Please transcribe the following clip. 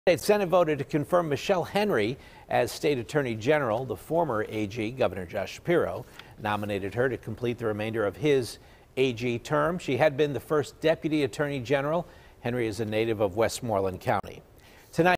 The Senate voted to confirm Michelle Henry as State Attorney General. The former AG, Governor Josh Shapiro, nominated her to complete the remainder of his AG term. She had been the first Deputy Attorney General. Henry is a native of Westmoreland County.